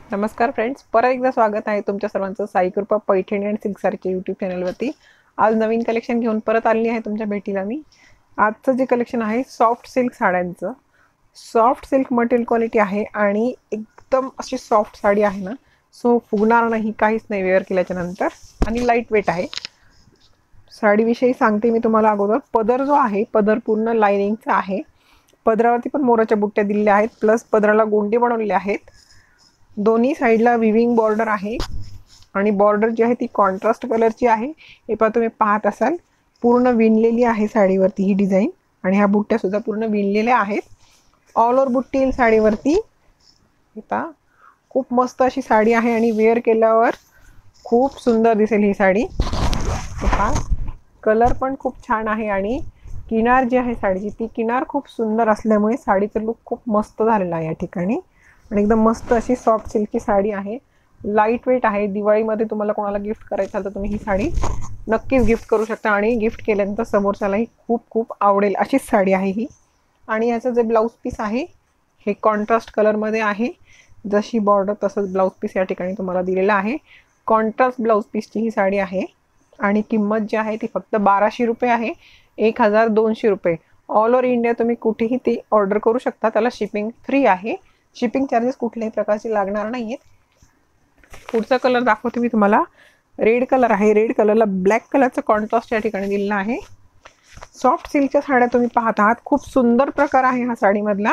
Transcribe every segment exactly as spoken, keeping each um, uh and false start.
नमस्कार फ्रेंड्स, परत एकदा स्वागत आहे तुमच्या सर्वांचं साई कृपा पैठणी आणि सिल्क सारीच्या यूट्यूब चॅनलवरती। आज नवीन कलेक्शन घेऊन परत आली आहे तुमच्या भेटीला मी। आजचं जे कलेक्शन आहे सॉफ्ट सिल्क साड्यांचं, सॉफ्ट सिल्क मटेरियल क्वालिटी आहे आणि एकदम अशी सॉफ्ट साडी आहे ना, सो फुगणार नाही, काहीच नाही वेअर केल्याच्या नंतर, आणि लाईट वेट आहे। साडीविषयी सांगते मी तुम्हाला अगोदर। पदर जो आहे पदर पूर्ण लाइनिंगचा आहे, पदरावरती पण मोराच्या बुट्ट्या दिलेल्या आहेत, प्लस पदराला गोंडे बनवलेले आहेत। दोन्ही साइडला विविंग बॉर्डर आहे आणि बॉर्डर जी आहे ती कॉन्ट्रास्ट कलरची आहे। हे पहा तुम्ही पाहत असाल, पूर्ण विणलेली आहे साडीवरती ही डिझाइन, आणि ह्या बुट्ट्या सुद्धा पूर्ण विणलेल्या आहेत। ऑल ओव्हर बुट्टी येईल साडीवरती। हे पहा, खूप मस्त अशी साडी आहे आणि वेअर केल्यावर खूप सुंदर दिसेल ही साडी। हे पहा, कलर पण खूप छान आहे आणि किनार जी आहे साडीची ती किनार खूप सुंदर असल्यामुळे साडीचं लुक खूप मस्त झालेला आहे या ठिकाणी। आणि एकदम मस्त अशी सॉफ्ट सिल्की साडी आहे, लाईट वेट आहे। दिवाळीमध्ये तुम्हाला कोणाला गिफ्ट करायचं तर तुम्ही ही साडी नक्कीच गिफ्ट करू शकता आणि गिफ्ट केल्यानंतर समोरच्यालाही खूप खूप आवडेल अशीच साडी आहे ही। आणि याचं जे ब्लाऊज पीस आहे हे कॉन्ट्रास्ट कलरमध्ये आहे, जशी बॉर्डर तसंच ब्लाऊज पीस या ठिकाणी तुम्हाला दिलेला आहे। कॉन्ट्रास्ट ब्लाऊज पीसची ही साडी आहे आणि किंमत जी आहे ती फक्त बाराशे रुपये आहे, एक हजार दोनशे रुपये। ऑल ओव्हर इंडिया तुम्ही कुठेही ती ऑर्डर करू शकता, त्याला शिपिंग फ्री आहे, शिपिंग चार्जेस कुठल्याही प्रकारचे लागणार नाही आहेत। पुढचा कलर दाखवते मी तुम्हाला, रेड कलर आहे। रेड कलरला ब्लॅक कलरचा कॉन्ट्रास्ट या ठिकाणी दिलेला आहे। सॉफ्ट सिल्कच्या साड्या तुम्ही पाहत आहात, खूप सुंदर प्रकार आहे हा साडीमधला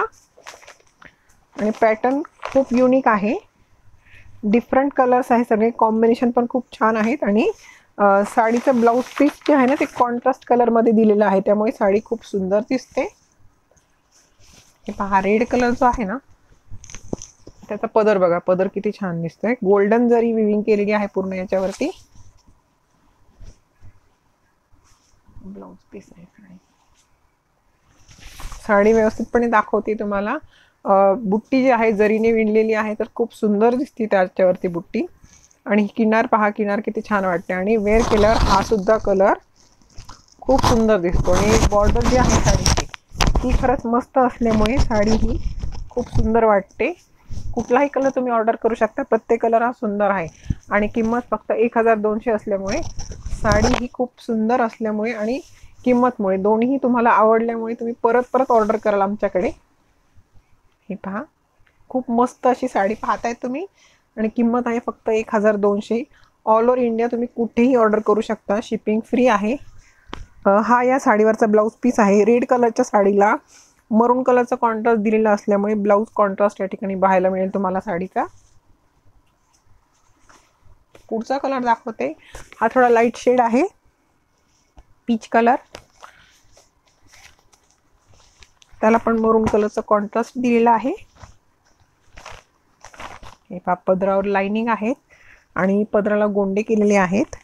आणि पॅटर्न खूप युनिक आहे। डिफरंट कलर्स आहे, सगळे कॉम्बिनेशन पण खूप छान आहेत आणि साडीचं ब्लाऊज पीस जे आहे ना ते कॉन्ट्रास्ट कलरमध्ये दिलेलं आहे, त्यामुळे साडी खूप सुंदर दिसते। हे पहा, रेड कलर जो आहे ना त्याचा पदर बघा, पदर किती छान दिसतोय, गोल्डन जरी विविंग केलेली आहे पूर्ण याच्यावरती। ब्लाउज पीस आहे साडी, साडी व्यवस्थितपणे दाखवते तुम्हाला। बुट्टी जी आहे जरीने विणलेली आहे, तर खूप सुंदर दिसते त्याच्यावरती बुट्टी। आणि किनार पहा, किनार किती छान वाटते आणि वेअर केल्यावर हा सुद्धा कलर खूप सुंदर दिसतो। आणि बॉर्डर जी आहे साडीची ती खरंच मस्त असल्यामुळे साडी ही खूप सुंदर वाटते। कुठलाही कलर तुम्ही ऑर्डर करू शकता, प्रत्येक कलर हा सुंदर आहे। आणि किंमत फक्त एक हजार दोनशे असल्यामुळे, साडी ही खूप सुंदर असल्यामुळे आणि किंमतमुळे दोन्ही तुम्हाला आवडल्यामुळे तुम्ही परत परत ऑर्डर कराल आमच्याकडे। हे पहा, खूप मस्त अशी साडी पाहताय तुम्ही आणि किंमत आहे फक्त एक हजार दोनशे। ऑल ओव्हर इंडिया तुम्ही कुठेही ऑर्डर करू शकता, शिपिंग फ्री आहे। हा या साडीवरचा ब्लाऊज पीस आहे। रेड कलरच्या साडीला मरून कलरचा कॉन्ट्रास्ट दिलेला असल्यामुळे ब्लाऊज कॉन्ट्रास्ट या ठिकाणी पाहायला मिळेल तुम्हाला साडीचा। पुढचा कलर दाखवते, हा थोडा लाईट शेड आहे, पीच कलर, त्याला पण मरून कलरचा कॉन्ट्रास्ट दिलेला आहे। हे पहा, पदरावर लाइनिंग आहेत आणि पदराला गोंडे केलेले आहेत।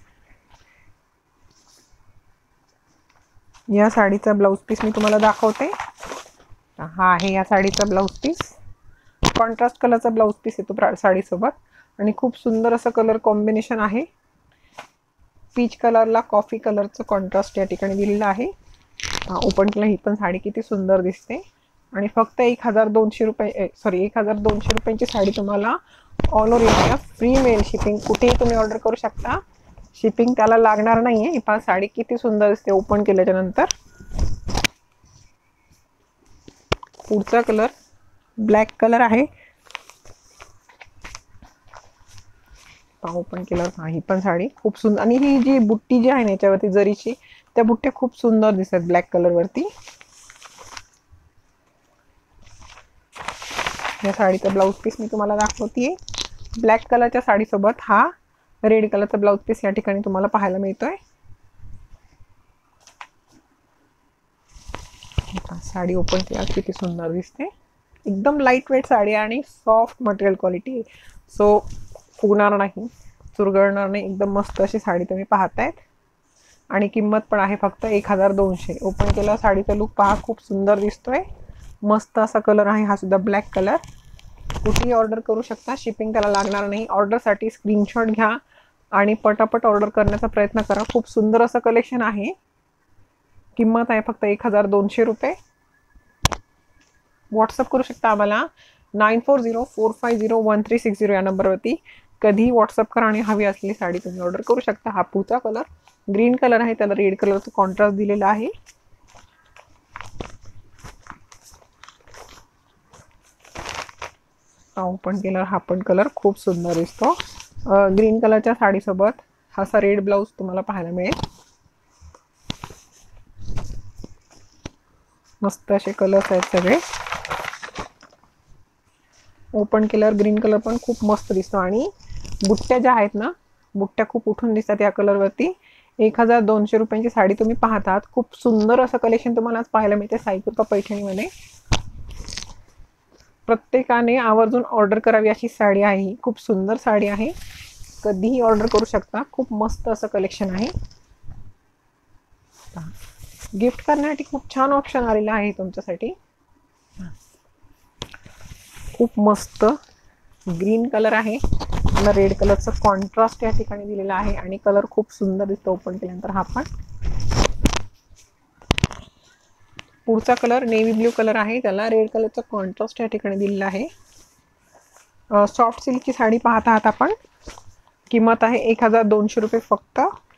या साडीचा ब्लाऊज पीस मी तुम्हाला दाखवते, हा आहे या साडीचा ब्लाऊज पीस। कॉन्ट्रास्ट कलरचा ब्लाऊज पीस येतो साडीसोबत आणि खूप सुंदर असं कलर कॉम्बिनेशन आहे। पीच कलरला कॉफी कलरचं कॉन्ट्रास्ट या ठिकाणी दिलेलं आहे। ओपन केलं, ही पण साडी किती सुंदर दिसते आणि फक्त एक हजार दोनशे रुपये सॉरी एक हजार दोनशे रुपयांची साडी तुम्हाला ऑल ओव्हर इंडिया फ्री मिळेल। शिपिंग कुठेही तुम्ही ऑर्डर करू शकता, शिपिंग त्याला लागणार नाही आहे। ही पहा, साडी किती सुंदर दिसते ओपन केल्याच्या नंतर। पुढचा कलर ब्लॅक कलर आहे, ओपन केल्यावर हा ही पण साडी खूप सुंदर, आणि ही जी बुट्टी जी आहे ना याच्यावरती जरीची, त्या बुट्ट्या खूप सुंदर दिसतात ब्लॅक कलर वरती। या साडीचा ब्लाऊज पीस मी तुम्हाला दाखवतेय, ब्लॅक कलरच्या साडीसोबत हा रेड कलरचा ब्लाऊज पीस या ठिकाणी तुम्हाला पाहायला मिळतोय। साडी ओपन केल्यावर किती सुंदर दिसते, एकदम लाईट वेट साडी आणि सॉफ्ट मटेरियल क्वालिटी, सो फुगणार नाही, चुरगळणार नाही, एकदम मस्त अशी साडी तुम्ही पाहतायत। आणि किंमत पण आहे फक्त एक हजार दोनशे। ओपन केल्यावर साडीचा लुक पहा, खूप सुंदर दिसतोय, मस्त असा कलर आहे हा सुद्धा ब्लॅक कलर। कुठेही ऑर्डर करू शकता, शिपिंग त्याला लागणार नाही। ऑर्डरसाठी स्क्रीनशॉट घ्या आणि पटापट ऑर्डर करण्याचा प्रयत्न करा। खूप सुंदर असं कलेक्शन आहे, किंमत आहे फक्त एक हजार दोनशे रुपये। व्हॉट्सअप करू शकता आम्हाला nine four zero four five zero one three six zero या नंबरवरती कधीही व्हॉट्सअप करा आणि हवी असलेली साडी तुम्ही ऑर्डर करू शकता. हा पुचा कलर ग्रीन कलर आहे, त्याला रेड कलरचं कॉन्ट्रास्ट दिलेला आहे. ओपन केल्यावर हा पण कलर खूप सुंदर दिसतो. ग्रीन कलरच्या साडीसोबत हा असा रेड ब्लाऊज तुम्हाला पाहायला मिळेल. मस्त असे कलर्स आहेत सगळे. ओपन केल्यावर ग्रीन कलर पण खूप मस्त दिसतो आणि बुट्ट्या ज्या आहेत ना, बुट्ट्या खूप उठून दिसतात या कलरवरती. एक हजार दोनशे रुपयांची साडी तुम्ही पाहतात. खूप सुंदर असं कलेक्शन तुम्हाला आज पाहायला मिळते साईकृपा पैठणीमध्ये. प्रत्येकाने आवर्जून ऑर्डर करावी अशी साडी आहे. खूप सुंदर साडी आहे, कधीही ऑर्डर करू शकता. खूप मस्त असं कलेक्शन आहे. गिफ्ट करण्यासाठी खूप छान ऑप्शन आलेला आहे तुमच्यासाठी. खूप मस्त ग्रीन कलर आहे, मला रेड कलरचा कॉन्ट्रास्ट या ठिकाणी दिलेला आहे आणि कलर खूप सुंदर दिसतो ओपन केल्यानंतर. हा पण पुढचा कलर नेव्ही ब्ल्यू कलर आहे, त्याला रेड कलरचा कॉन्ट्रास्ट या ठिकाणी दिलेला आहे. सॉफ्ट सिल्कची साडी पाहत आहात आपण. किंमत आहे एक हजार दोनशे रुपये फक्त.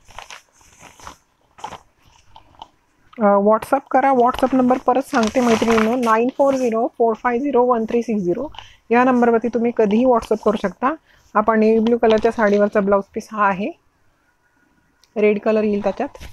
व्हॉट्सअप करा. व्हॉट्सअप नंबर परत सांगते मैत्रिणींनो, nine four zero four five zero one three six zero या नंबरवरती तुम्ही कधीही व्हॉट्सअप करू शकता. आपण नेव्ही ब्ल्यू कलरच्या साडीवरचा ब्लाऊज पीस हा आहे, रेड कलर येईल त्याच्यात.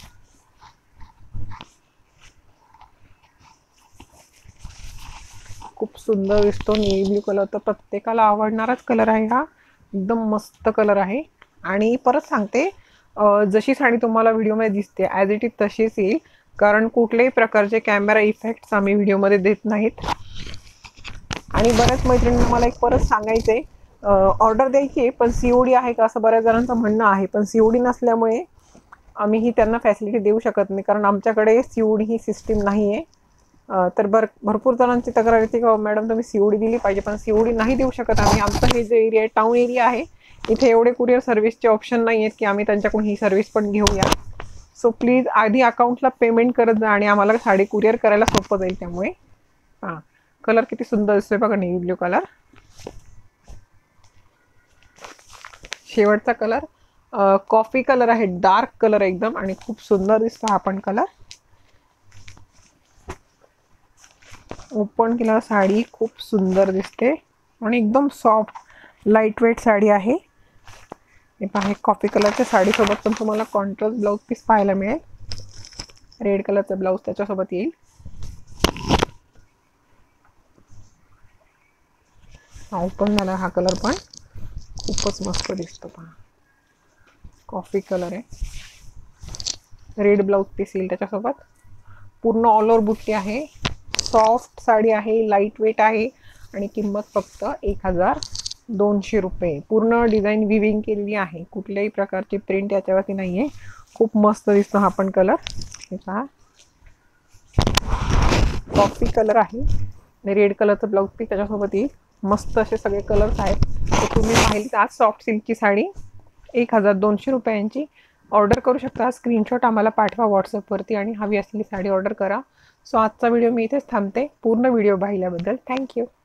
खूप सुंदर दिसतो नेव्ही ब्ल्यू कलर, तर प्रत्येकाला आवडणाराच कलर आहे हा. एकदम मस्त कलर आहे. आणि परत सांगते, जशी साडी तुम्हाला व्हिडिओमध्ये दिसते ॲज इट इज तशीच येईल, कारण कुठल्याही प्रकारचे कॅमेरा इफेक्ट्स आम्ही व्हिडिओमध्ये देत नाहीत. आणि बऱ्याच मैत्रिणींना मला एक परत सांगायचं आहे, ऑर्डर द्यायची आहे पण सी ओ डी आहे का असं बऱ्याच जणांचं म्हणणं आहे. पण सी ओ डी नसल्यामुळे आम्ही ही त्यांना फॅसिलिटी देऊ शकत नाही, कारण आमच्याकडे सी ओ डी ही सिस्टीम नाही आहे. तर भर भरपूर जणांची तक्रार येते की मॅडम तुम्ही सी ओ डी दिली पाहिजे, पण सी ओ डी नाही देऊ शकत आम्ही. आमचं हे जे एरिया आहे टाऊन एरिया आहे, इथे एवढे कुरिअर सर्व्हिसचे ऑप्शन नाही आहेत की आम्ही त्यांच्याकडून ही सर्व्हिस पण घेऊया. सो प्लीज आधी अकाउंटला पेमेंट करत जा आणि आम्हाला साडी कुरिअर करायला सोपं जाईल. त्यामुळे हां, कलर किती सुंदर दिसतोय बघा, नेव्ही ब्ल्यू कलर. शेवटचा कलर कॉफी कलर आहे, डार्क कलर एकदम, आणि खूप सुंदर दिसतो हा पण कलर. ओपन केल्यावर साडी खूप सुंदर दिसते आणि एकदम सॉफ्ट लाईट वेट साडी आहे. हे पहा, कॉफी कलरच्या साडीसोबत पण तुम्हाला कॉन्ट्रास्ट ब्लाऊज पीस पाहायला मिळेल. रेड कलरचा ब्लाऊज त्याच्यासोबत येईल. हा ओपन झाला हा कलर पण खूपच मस्त दिसतो. पहा, कॉफी कलर आहे, रेड ब्लाऊज पीस येईल त्याच्यासोबत. पूर्ण ऑल ओव्हर बुट्टी आहे, सॉफ्ट साडी आहे, लाईट वेट आहे आणि किंमत फक्त एक हजार दोनशे रुपये. पूर्ण डिझाईन विविंग केलेली आहे, कुठल्याही प्रकारची प्रिंट याच्यावरती नाही आहे. खूप मस्त दिसतो हा पण कलर. हे पहा, कॉफी कलर आहे आणि रेड कलरचं ब्लाऊज पीस त्याच्यासोबत येईल. मस्त असे सगळे कलर्स आहेत. तर तुम्ही पाहिली आज सॉफ्ट सिल्कची साडी एक हजार दोनशे रुपयांची ऑर्डर करू शकता. स्क्रीनशॉट आम्हाला पाठवा व्हॉट्सअपवरती आणि हवी असलेली साडी ऑर्डर करा. सो आजचा व्हिडिओ मी इथेच थांबते. पूर्ण व्हिडिओ पाहिल्याबद्दल थँक्यू.